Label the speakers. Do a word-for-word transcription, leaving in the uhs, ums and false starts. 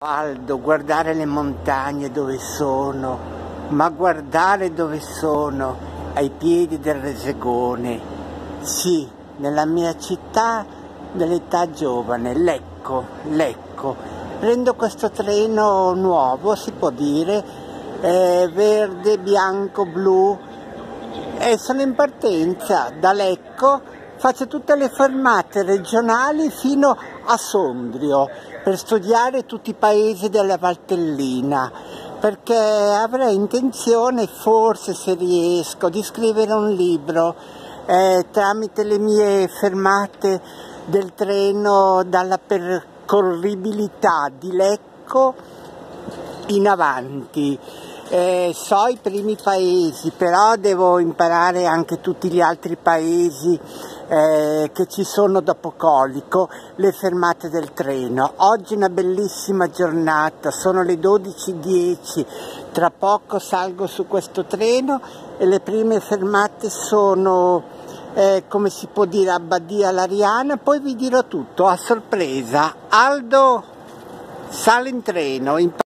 Speaker 1: Aldo, guardare le montagne dove sono, ma guardare dove sono, ai piedi del Resegone. Sì, nella mia città dell'età giovane, Lecco, Lecco. Prendo questo treno nuovo, si può dire, eh, verde, bianco, blu, e sono in partenza da Lecco. Faccio tutte le fermate regionali fino a Sondrio per studiare tutti i paesi della Valtellina, perché avrei intenzione, forse se riesco, di scrivere un libro eh, tramite le mie fermate del treno dalla percorribilità di Lecco in avanti. Eh, so i primi paesi, però devo imparare anche tutti gli altri paesi eh, che ci sono dopo Colico, le fermate del treno. Oggi è una bellissima giornata, sono le dodici e dieci, tra poco salgo su questo treno e le prime fermate sono, eh, come si può dire, a Badia Lariana, poi vi dirò tutto a sorpresa. Aldo, sale in treno. In